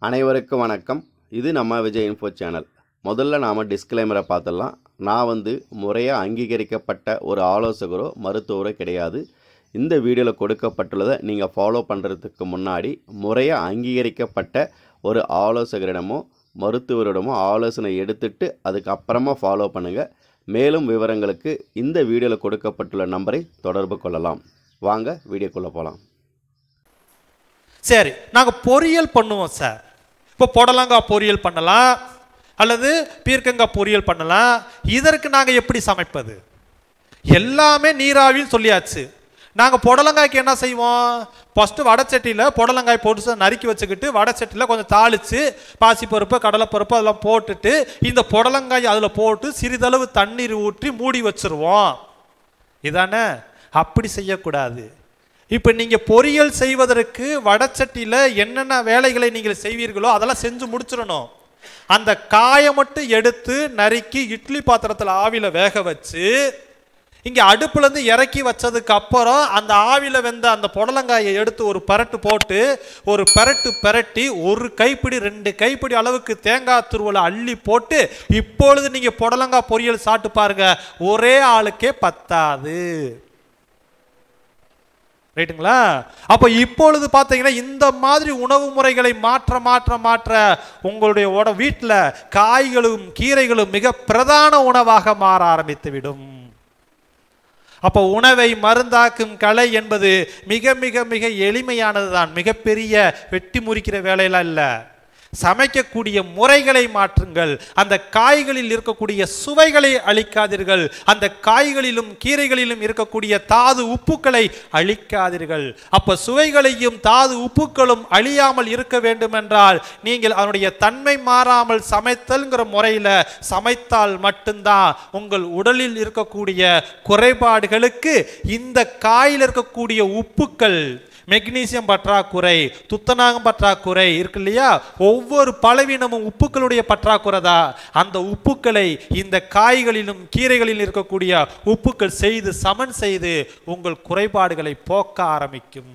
அனைவருக்கும் வணக்கம். இது நம்ம விஜய் இன்ஃபோ சேனல். முதல்ல நாம் டிஸ்க்ளைமரை பார்த்துடலாம். நான் முறையாக அங்கீகரிக்கப்பட்ட ஒரு ஆலோசகரோ மருத்துவரோ கிடையாது. இந்த வீடியோவில் கொடுக்கப்பட்டுள்ளதை நீங்கள் ஃபாலோ பண்ணுறதுக்கு முன்னாடி முறையாக அங்கீகரிக்கப்பட்ட ஒரு ஆலோசகரிடமோ மருத்துவரிடமோ ஆலோசனை எடுத்துட்டு அதுக்கப்புறமா ஃபாலோ பண்ணுங்கள். மேலும் விவரங்களுக்கு இந்த வீடியோவில் கொடுக்கப்பட்டுள்ள நம்பரை தொடர்பு கொள்ளலாம். வாங்க வீடியோக்குள்ளே போகலாம். சரி, நாங்கள் பொரியல் பண்ணுவோம் சார். இப்போ புடலங்காய் பொரியல் பண்ணலாம் அல்லது பீர்க்கங்காய் பொரியல் பண்ணலாம். இதற்கு நாங்கள் எப்படி சமைப்பது? எல்லாமே நீராவின்னு சொல்லியாச்சு. நாங்கள் புடலங்காய்க்கு என்ன செய்வோம்? ஃபஸ்ட்டு வடைச்சட்டியில் புடலங்காய் போட்டு நறுக்கி வச்சுக்கிட்டு வடைச்சட்டியில் கொஞ்சம் தாளித்து பாசிப்பருப்பு கடலைப்பருப்பு அதெல்லாம் போட்டுட்டு இந்த புடலங்காய் அதில் போட்டு சிறிதளவு தண்ணீர் ஊற்றி மூடி வச்சுருவோம். இதானே? அப்படி செய்யக்கூடாது. இப்போ நீங்கள் பொரியல் செய்வதற்கு வடைச்சட்டியில் என்னென்ன வேலைகளை நீங்கள் செய்வீர்களோ அதெல்லாம் செஞ்சு முடிச்சிடணும். அந்த காயை மட்டும் எடுத்து நறுக்கி இட்லி பாத்திரத்தில் ஆவியில் வேக வச்சு இங்கே அடுப்புலேருந்து இறக்கி வச்சதுக்கு அப்புறம் அந்த ஆவியில் வெந்த அந்த புடலங்காயை எடுத்து ஒரு பரட்டு போட்டு ஒரு பரட்டி ஒரு கைப்பிடி 2 கைப்பிடி அளவுக்கு தேங்காய் துருவலை அள்ளி போட்டு இப்பொழுது நீங்கள் புடலங்காய் பொரியல் சாப்பிட்டு பாருங்க, ஒரே ஆளுக்கே பத்தாது. ரைட்டுங்களா? அப்போ இப்பொழுது பார்த்தீங்கன்னா இந்த மாதிரி உணவு முறைகளை மாற்ற உங்களுடைய வீட்டில் காய்களும் கீரைகளும் மிக பிரதான உணவாக மாற ஆரம்பித்துவிடும். அப்போ உணவை மருந்தாக்கும் கலை என்பது மிக மிக மிக எளிமையானது தான். மிகப்பெரிய வெட்டி முறிக்கிற வேலையெல்லாம் இல்லை. சமைக்கக்கூடிய முறைகளை மாற்றுங்கள். அந்த காய்களில் இருக்கக்கூடிய சுவைகளை அழிக்காதீர்கள். அந்த காய்களிலும் கீரைகளிலும் இருக்கக்கூடிய தாது உப்புக்களை அழிக்காதீர்கள். அப்போ சுவைகளையும் தாது உப்புக்களும் அழியாமல் இருக்க வேண்டும் என்றால் நீங்கள் அதனுடைய தன்மை மாறாமல் சமைத்தல்ங்கிற முறையில் சமைத்தால் மட்டும்தான் உங்கள் உடலில் இருக்கக்கூடிய குறைபாடுகளுக்கு இந்த காயில் இருக்கக்கூடிய உப்புக்கள், மெக்னீசியம் பற்றாக்குறை, துத்தநாகம் பற்றாக்குறை இருக்கு இல்லையா, ஒவ்வொரு பலவீனமும் உப்புக்களுடைய பற்றாக்குறை தான். அந்த உப்புக்களை இந்த காய்களிலும் கீரைகளிலும் இருக்கக்கூடிய உப்புக்கள் செய்து சமன் செய்து உங்கள் குறைபாடுகளை போக்க ஆரம்பிக்கும்.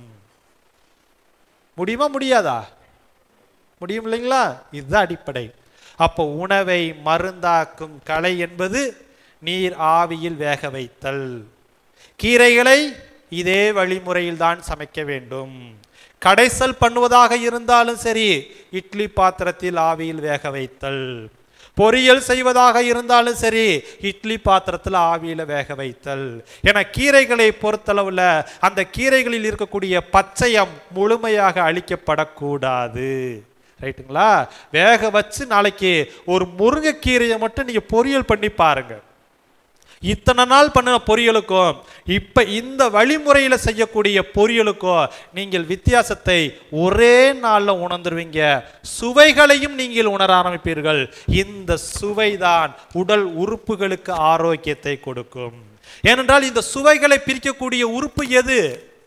முடியுமா? முடியாதா? முடியும் இல்லைங்களா? இதுதான் அடிப்படை. அப்போ உணவை மருந்தாக்கும் கலை என்பது நீர் ஆவியில் வேக வைத்தல். கீரைகளை இதே வழிமுறையில் தான் சமைக்க வேண்டும். கடைசல் பண்ணுவதாக இருந்தாலும் சரி, இட்லி பாத்திரத்தில் ஆவியில் வேக வைத்தல். பொரியல் செய்வதாக இருந்தாலும் சரி, இட்லி பாத்திரத்தில் ஆவியில் வேக வைத்தல். என கீரைகளை பொறுத்தளவில் அந்த கீரைகளில் இருக்கக்கூடிய பச்சையம் முழுமையாக அழிக்கப்படக்கூடாது. ரைட்டுங்களா? வேக வச்சு நாளைக்கு ஒரு முருங்கைக்கீரையை மட்டும் நீங்கள் பொரியல் பண்ணி பாருங்க. இத்தனை நாள் பண்ணின பொரியலுக்கும் இப்ப இந்த வழிமுறையில் செய்யக்கூடிய பொரியலுக்கும் நீங்கள் வித்தியாசத்தை ஒரே நாளில் உணர்ந்துருவீங்க. சுவைகளையும் நீங்கள் உணர ஆரம்பிப்பீர்கள். இந்த சுவைதான் உடல் உறுப்புகளுக்கு ஆரோக்கியத்தை கொடுக்கும். ஏனென்றால் இந்த சுவைகளை பிரிக்கக்கூடிய உறுப்பு எது?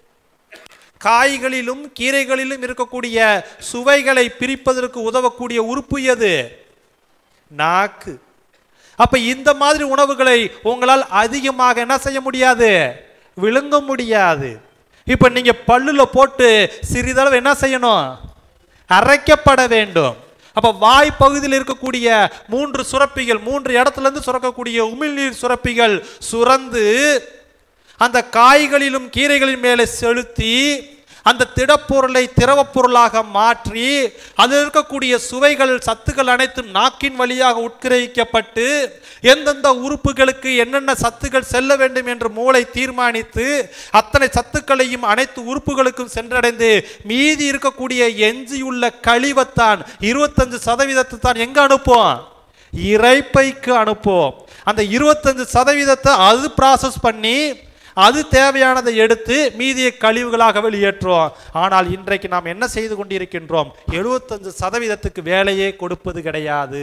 காய்களிலும் கீரைகளிலும் இருக்கக்கூடிய சுவைகளை பிரிப்பதற்கு உதவக்கூடிய உறுப்பு எது? நாக்கு. அப்ப இந்த மாதிரி உணவுகளை உங்களால் அதிகமாக என்ன செய்ய முடியாது? விழுங்க முடியாது. இப்ப நீங்க பல்லுல போட்டு சிறிதளவு என்ன செய்யணும்? அரைக்கப்பட வேண்டும். அப்ப வாய் பகுதியில் இருக்கக்கூடிய 3 சுரப்பிகள், 3 இடத்துல இருந்து சுரக்கக்கூடிய உமிழ்நீர் சுரப்பிகள் சுரந்து அந்த காய்களிலும் கீரைகளின் மேலே செலுத்தி அந்த திடப்பொருளை திரவப் பொருளாக மாற்றி அதில் இருக்கக்கூடிய சுவைகள் சத்துக்கள் அனைத்தும் நாக்கின் வழியாக உட்கிரகிக்கப்பட்டு எந்தெந்த உறுப்புகளுக்கு என்னென்ன சத்துக்கள் செல்ல வேண்டும் என்று மூளை தீர்மானித்து அத்தனை சத்துக்களையும் அனைத்து உறுப்புகளுக்கும் சென்றடைந்து மீதி இருக்கக்கூடிய எஞ்சியுள்ள கழிவைத்தான் 25% தான் எங்க அனுப்புவோம்? இரைப்பைக்கு அனுப்புவோம். அந்த 25% அது ப்ராசஸ் பண்ணி அது தேவையானதை எடுத்து மீதியை கழிவுகளாக வெளியேற்றுவோம். ஆனால் இன்றைக்கு நாம் என்ன செய்து கொண்டிருக்கின்றோம்? 75% வேலையே கொடுப்பது கிடையாது.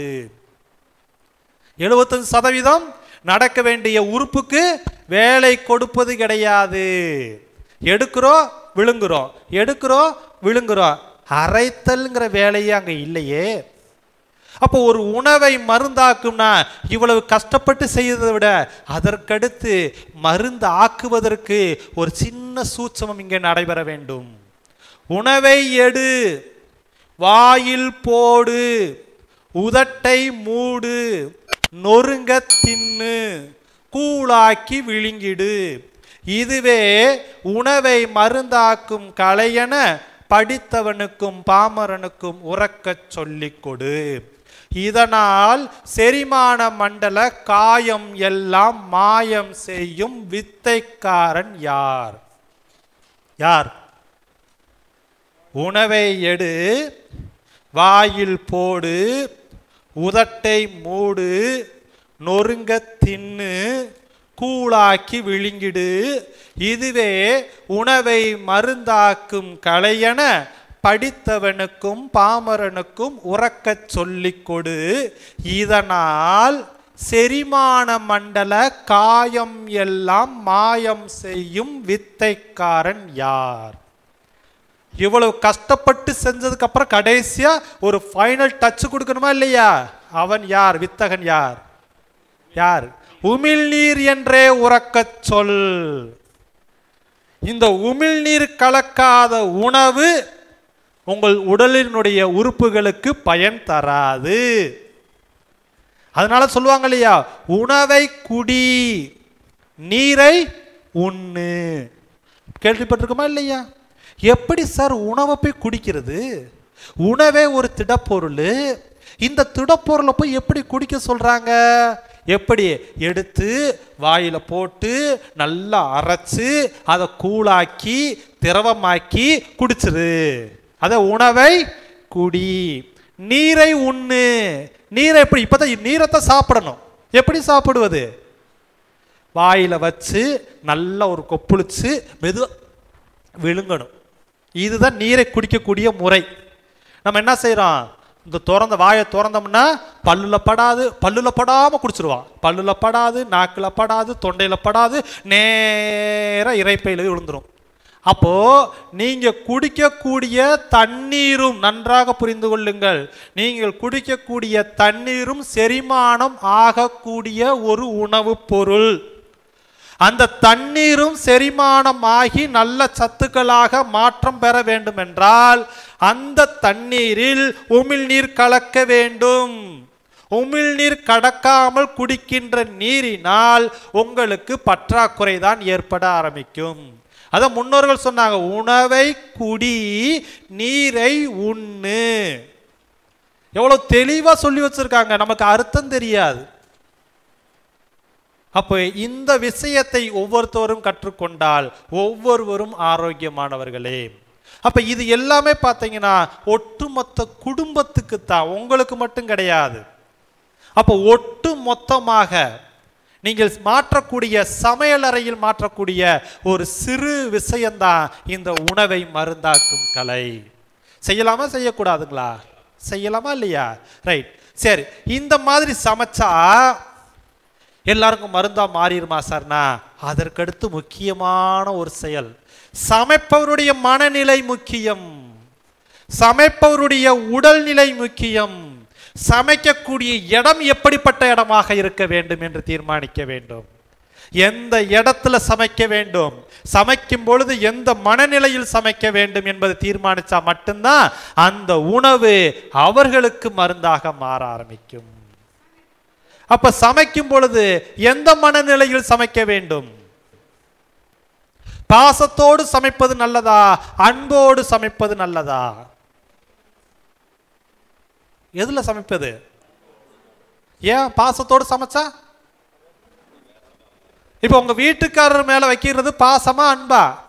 75% நடக்க வேண்டிய உறுப்புக்கு வேலை கொடுப்பது கிடையாது. எடுக்கிறோம் விழுங்குறோம், எடுக்கிறோம் விழுங்குறோம். அரைத்தல்ங்கிற வேலையே அங்க இல்லையே. அப்போ ஒரு உணவை மருந்தாக்கும்னா இவ்வளவு கஷ்டப்பட்டு செய்வதை விட அதற்கடுத்து மருந்து ஆக்குவதற்கு ஒரு சின்ன சூட்சமம் இங்கே நடைபெற வேண்டும். உணவை எடு, வாயில் போடு, உதட்டை மூடு, நொறுங்க தின்னு, கூழாக்கி விழுங்கிடு. இதுவே உணவை மருந்தாக்கும் கலையென படித்தவனுக்கும் பாமரனுக்கும் உறக்கச் சொல்லிக் கொடு. இதனால் செரிமான மண்டல காயம் எல்லாம் மாயம் செய்யும் வித்தைக்காரன் யார்? யார்? உணவை எடு, வாயில் போடு, உதட்டை மூடு, நொறுங்க தின்னு, கூழாக்கி விழுங்கிடு. இதுவே உணவை மருந்தாக்கும் கலையென படித்தவனுக்கும் பாமரனுக்கும் உறக்கச் சொல்லிக் கொடு. இதனால் செரிமான மண்டல காயம் எல்லாம் மாயம் செய்யும் வித்தைக்காரன் யார்? இவ்வளவு கஷ்டப்பட்டு செஞ்சதுக்கு அப்புறம் கடைசியா ஒரு ஃபைனல் டச் கொடுக்கணுமா இல்லையா? அவன் யார்? வித்தகன் யார்? யார்? உமிழ்நீர் என்றே உறக்கச் சொல். இந்த உமிழ்நீர் கலக்காத உணவு உங்கள் உடலினுடைய உறுப்புகளுக்கு பயன் தராது. அதனால சொல்லுவாங்க இல்லையா, உணவை குடி, நீரை உண்ணு. கேள்விப்பட்டிருக்குமா இல்லையா? எப்படி சார் உணவை போய் குடிக்கிறது? உணவே ஒரு திடப்பொருள். இந்த திடப்பொருளை போய் எப்படி குடிக்க சொல்றாங்க? எப்படி? எடுத்து வாயில போட்டு நல்லா அரைச்சு அதை கூழாக்கி திரவமாக்கி குடிச்சிரு. அத உணவை குடி, நீரை உண்ணு. நீரை எப்படி? இப்பதான் நீரைத்தான் சாப்பிடணும். எப்படி சாப்பிடுவது? வாயில வச்சு நல்லா ஒரு கொப்புளிச்சு மெதுவா விழுங்கணும். இதுதான் நீரை குடிக்கக்கூடிய முறை. நம்ம என்ன செய்யறோம்? இந்த திறந்த வாயை திறந்தோம்னா பல்லுல படாது, பல்லுல படாம குடிச்சிருவான். பல்லுல படாது, நாக்குல படாது, தொண்டையில படாது, நேர இறைப்பையில விழுந்துரும். அப்போ நீங்க குடிக்கக்கூடிய தண்ணீரும், நன்றாக புரிந்து கொள்ளுங்கள், நீங்கள் குடிக்கக்கூடிய தண்ணீரும் செரிமானம் ஆகக்கூடிய ஒரு உணவுப் பொருள். அந்த தண்ணீரும் செரிமானம் ஆகி நல்ல சத்துக்களாக மாற்றம் பெற வேண்டும் என்றால் அந்த தண்ணீரில் உமிழ்நீர் கலக்க வேண்டும். உமிழ்நீர் கடக்காமல் குடிக்கின்ற நீரினால் உங்களுக்கு பற்றாக்குறை தான் ஏற்பட ஆரம்பிக்கும். அத முன்னோர்கள் சொன்னாங்க, உணவை குடி, நீரை உண்ணு. எவ்வளவு தெளிவா சொல்லி வச்சிருக்காங்க, நமக்கு அர்த்தம் தெரியாது. அப்போ இந்த விஷயத்தை ஒவ்வொருத்தரும் கற்றுக்கொண்டால் ஒவ்வொருவரும் ஆரோக்கியமானவர்களே. அப்ப இது எல்லாமே பார்த்தீங்கன்னா ஒட்டுமொத்த குடும்பத்துக்கு தான், உங்களுக்கு மட்டும் கிடையாது. அப்போ ஒட்டு மொத்தமாக நீங்கள் மாற்றக்கூடிய, சமையலறையில் மாற்றக்கூடிய ஒரு சிறு விஷயம்தான் இந்த உணவை மருந்தாக்கும் கலை. செய்யலாமா செய்யக்கூடாதுங்களா? செய்யலாமா இல்லையா? ரைட், சரி. இந்த மாதிரி சமைச்சா எல்லாருக்கும் மருந்தா மாறிடுமா சார்னா? அதற்கடுத்து முக்கியமான ஒரு செயல், சமைப்பவருடைய மனநிலை முக்கியம், சமைப்பவருடைய உடல்நிலை முக்கியம். சமைக்கக்கூடிய இடம் எப்படிப்பட்ட இடமாக இருக்க வேண்டும் என்று தீர்மானிக்க வேண்டும். எந்த இடத்துல சமைக்க வேண்டும், சமைக்கும் பொழுது எந்த மனநிலையில் சமைக்க வேண்டும் என்பதை தீர்மானிச்சா மட்டும்தான் அந்த உணவு அவர்களுக்கு மருந்தாக மாற ஆரம்பிக்கும். அப்ப சமைக்கும் பொழுது எந்த மனநிலையில் சமைக்க வேண்டும்? பாசத்தோடு சமைப்பது நல்லதா, அன்போடு சமைப்பது நல்லதா? எதுல சமைப்பது? ஏன் பாசத்தோடு சமைச்சா? இப்ப உங்க வீட்டுக்காரர் மேல வைக்கிறது பாசமா அன்பா?